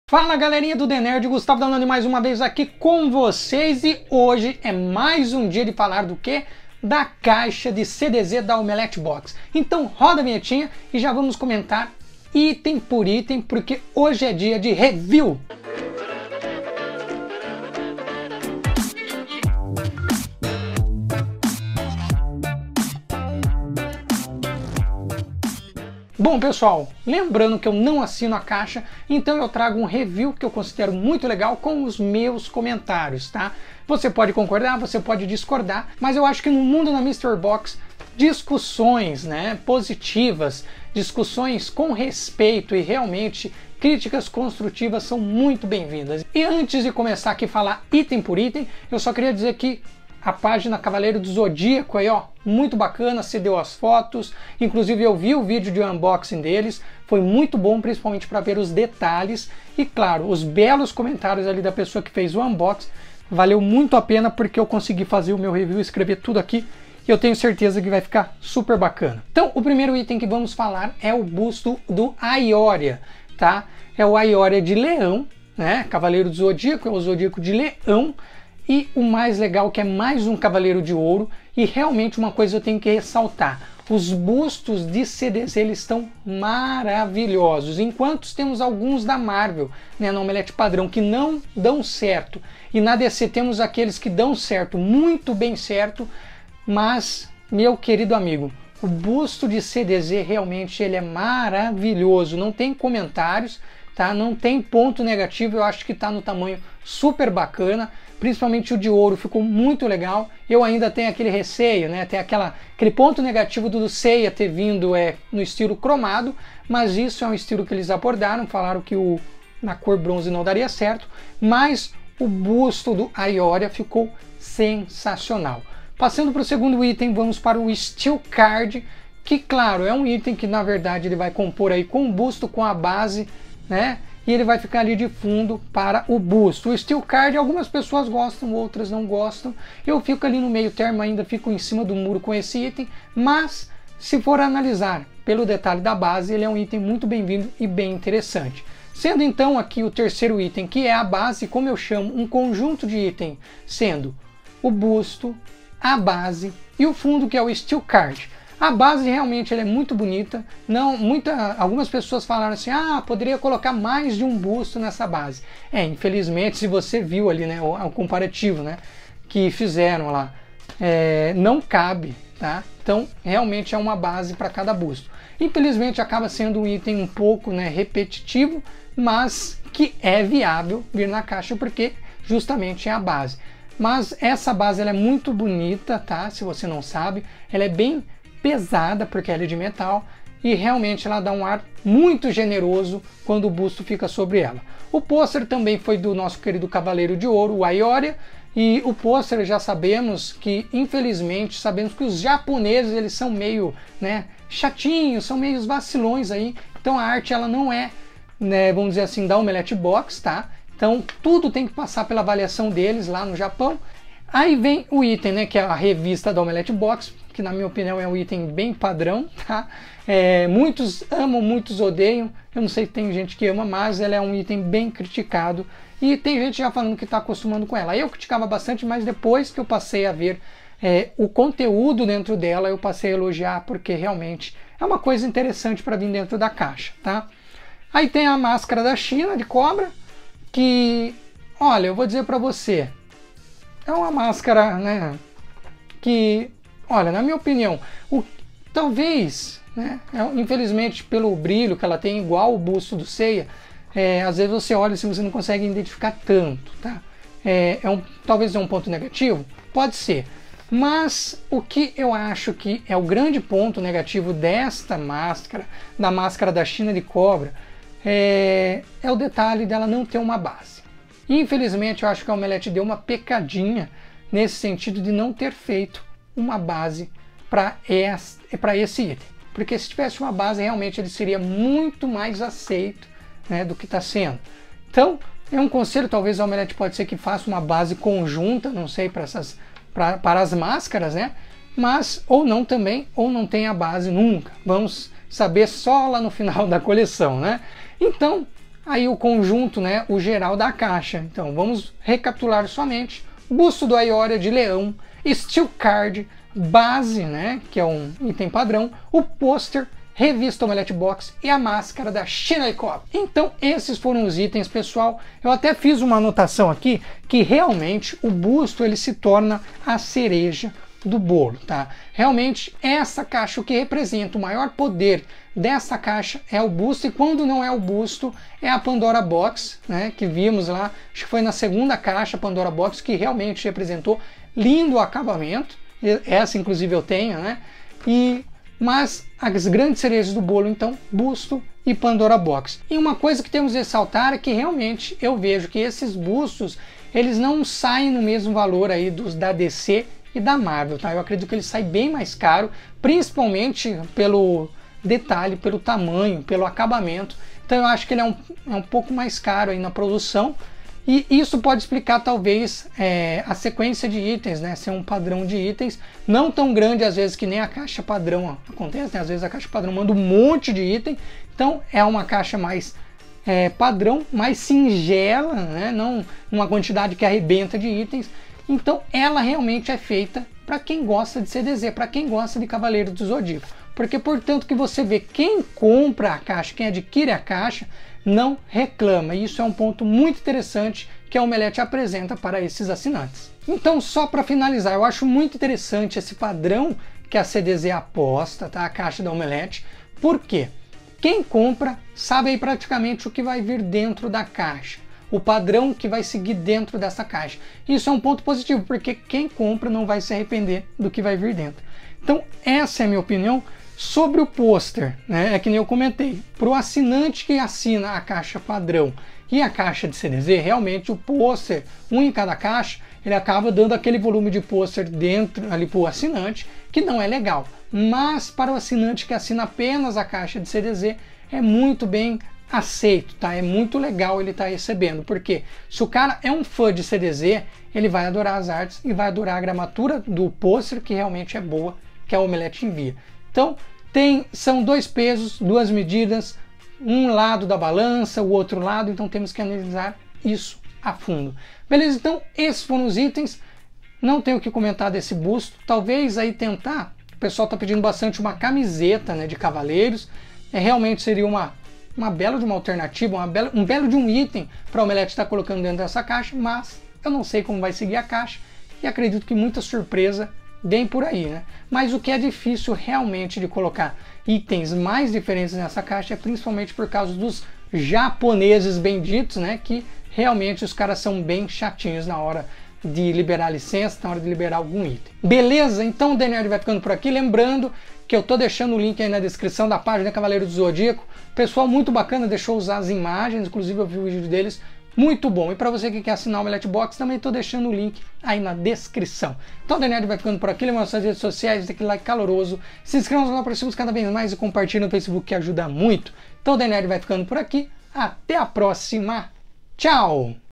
Fala galerinha do The Nerd, Gustavo Danone mais uma vez aqui com vocês e hoje é mais um dia de falar do que? Da caixa de CDZ da Omelete Box. Então roda a vinhetinha e já vamos comentar item por item porque hoje é dia de review. Bom pessoal, lembrando que eu não assino a caixa, então eu trago um review que eu considero muito legal com os meus comentários, tá? Você pode concordar, você pode discordar, mas eu acho que no mundo da Mystery Box, discussões, né, positivas, discussões com respeito e realmente críticas construtivas são muito bem-vindas. E antes de começar aqui a falar item por item, eu só queria dizer que a página Cavaleiro do Zodíaco aí, ó, muito bacana, cedeu as fotos, inclusive eu vi o vídeo de unboxing deles, foi muito bom, principalmente para ver os detalhes e claro, os belos comentários ali da pessoa que fez o unboxing, valeu muito a pena porque eu consegui fazer o meu review, escrever tudo aqui e eu tenho certeza que vai ficar super bacana. Então, o primeiro item que vamos falar é o busto do Aioria, tá? É o Aioria de leão, né? Cavaleiro do Zodíaco, é o Zodíaco de leão. E o mais legal que é mais um Cavaleiro de Ouro e realmente uma coisa eu tenho que ressaltar, os bustos de CDZ eles estão maravilhosos, enquanto temos alguns da Marvel, né, na Omelete padrão que não dão certo e na DC temos aqueles que dão certo, muito bem certo, mas meu querido amigo, o busto de CDZ realmente ele é maravilhoso, não tem comentários, tá? Não tem ponto negativo, eu acho que está no tamanho super bacana, principalmente o de ouro ficou muito legal. Eu ainda tenho aquele receio, né? Tem aquele ponto negativo do Seiya ter vindo no estilo cromado, mas isso é um estilo que eles abordaram, falaram que na cor bronze não daria certo, mas o busto do Aioria ficou sensacional. Passando para o segundo item, vamos para o Steel Card, que claro, é um item que na verdade ele vai compor aí com o busto, com a base, né? E ele vai ficar ali de fundo para o busto. O Steel Card, algumas pessoas gostam, outras não gostam. Eu fico ali no meio termo, ainda fico em cima do muro com esse item, mas se for analisar pelo detalhe da base, ele é um item muito bem-vindo e bem interessante. Sendo então aqui o terceiro item, que é a base, como eu chamo, um conjunto de item, sendo o busto, a base e o fundo, que é o Steel Card. A base realmente ela é muito bonita, algumas pessoas falaram assim, poderia colocar mais de um busto nessa base. Infelizmente, se você viu ali, né, o comparativo, né, que fizeram lá, não cabe, tá? Então, realmente é uma base para cada busto. Infelizmente, acaba sendo um item um pouco, né, repetitivo, mas que é viável vir na caixa porque justamente é a base. Mas essa base ela é muito bonita, tá? Se você não sabe, ela é bem pesada porque ela é de metal e realmente ela dá um ar muito generoso quando o busto fica sobre ela. O pôster também foi do nosso querido Cavaleiro de Ouro, o Aioria, e o pôster já sabemos que, infelizmente, sabemos que os japoneses eles são meio, né, chatinhos, são meio vacilões aí, então a arte ela não é, né, vamos dizer assim, da Omelete Box, tá? Então tudo tem que passar pela avaliação deles lá no Japão. Aí vem o item, né, que é a revista da Omelete Box, que na minha opinião é um item bem padrão, tá? Muitos amam, muitos odeiam, eu não sei se tem gente que ama, mas ela é um item bem criticado e tem gente já falando que está acostumando com ela. Eu criticava bastante, mas depois que eu passei a ver o conteúdo dentro dela, eu passei a elogiar, porque realmente é uma coisa interessante para vir dentro da caixa, tá? Aí tem a máscara da China de cobra, que, olha, eu vou dizer para você, é uma máscara, né, que, olha, na minha opinião, talvez, né, infelizmente pelo brilho que ela tem, igual o busto do Seiya, às vezes você olha e você não consegue identificar tanto, tá? Talvez é um ponto negativo? Pode ser. Mas o que eu acho que é o grande ponto negativo desta máscara, da máscara da China de cobra, é o detalhe dela não ter uma base. Infelizmente, eu acho que a Omelete deu uma pecadinha nesse sentido de não ter feito uma base para esse item. Porque se tivesse uma base, realmente ele seria muito mais aceito, né, do que está sendo. Então, é um conselho, talvez a Omelete pode ser que faça uma base conjunta, não sei, para as máscaras, né? Mas, ou não também, ou não tem a base nunca. Vamos saber só lá no final da coleção, né? Então, aí o conjunto, né, o geral da caixa. Então vamos recapitular somente: busto do Aioria de leão, steel card, base, né, que é um item padrão, o pôster, revista Omelete Box e a máscara da Shinai Cop. Então esses foram os itens, pessoal. Eu até fiz uma anotação aqui que realmente o busto ele se torna a cereja do bolo, tá? Realmente essa caixa, o que representa o maior poder dessa caixa é o busto, e quando não é o busto é a Pandora Box, né, que vimos lá, acho que foi na segunda caixa, Pandora Box, que realmente representou lindo acabamento. Essa inclusive eu tenho, né? Mas as grandes cerejas do bolo, então, busto e Pandora Box. E uma coisa que temos que ressaltar é que realmente eu vejo que esses bustos, eles não saem no mesmo valor aí dos da DC e da Marvel, tá? Eu acredito que ele sai bem mais caro, principalmente pelo detalhe, pelo tamanho, pelo acabamento. Então eu acho que ele é um pouco mais caro aí na produção. E isso pode explicar talvez a sequência de itens, né? Ser um padrão de itens não tão grande às vezes que nem a caixa padrão acontece, né? Às vezes a caixa padrão manda um monte de item, então é uma caixa mais padrão, mais singela, né? Não uma quantidade que arrebenta de itens. Então ela realmente é feita para quem gosta de CDZ, para quem gosta de Cavaleiro do Zodíaco. Porque portanto que você vê quem compra a caixa, quem adquire a caixa, não reclama. E isso é um ponto muito interessante que a Omelete apresenta para esses assinantes. Então, só para finalizar, eu acho muito interessante esse padrão que a CDZ aposta, tá? A caixa da Omelete. Por quê? Quem compra sabe aí praticamente o que vai vir dentro da caixa, o padrão que vai seguir dentro dessa caixa. Isso é um ponto positivo, porque quem compra não vai se arrepender do que vai vir dentro. Então, essa é a minha opinião. Sobre o pôster, né, é que nem eu comentei, para o assinante que assina a caixa padrão e a caixa de CDZ, realmente o pôster, um em cada caixa, ele acaba dando aquele volume de pôster dentro ali para o assinante, que não é legal. Mas para o assinante que assina apenas a caixa de CDZ, é muito bem aceito, tá? É muito legal ele estar recebendo, porque se o cara é um fã de CDZ, ele vai adorar as artes e vai adorar a gramatura do pôster, que realmente é boa, que a Omelete envia. Então, são dois pesos, duas medidas, um lado da balança, o outro lado, então temos que analisar isso a fundo. Beleza? Então, esses foram os itens. Não tenho o que comentar desse busto. Talvez aí tentar, o pessoal está pedindo bastante uma camiseta, né, de Cavaleiros. Realmente seria uma bela de uma alternativa, um belo de um item para a Omelete estar colocando dentro dessa caixa, mas eu não sei como vai seguir a caixa e acredito que muita surpresa bem por aí, né? Mas o que é difícil realmente de colocar itens mais diferentes nessa caixa é principalmente por causa dos japoneses benditos, né? Que realmente os caras são bem chatinhos na hora de liberar licença, na hora de liberar algum item. Beleza? Então o DNR vai ficando por aqui. Lembrando que eu tô deixando o link aí na descrição da página Cavaleiro do Zodíaco. Pessoal muito bacana, deixou usar as imagens, inclusive eu vi o vídeo deles. Muito bom. E para você que quer assinar o Omelete Box, também estou deixando o link aí na descrição. Então o DNR vai ficando por aqui. Lembrando suas redes sociais, aquele like caloroso. Se inscreva no canal para cima cada vez mais e compartilhe no Facebook, que ajuda muito. Então o DNR vai ficando por aqui. Até a próxima. Tchau!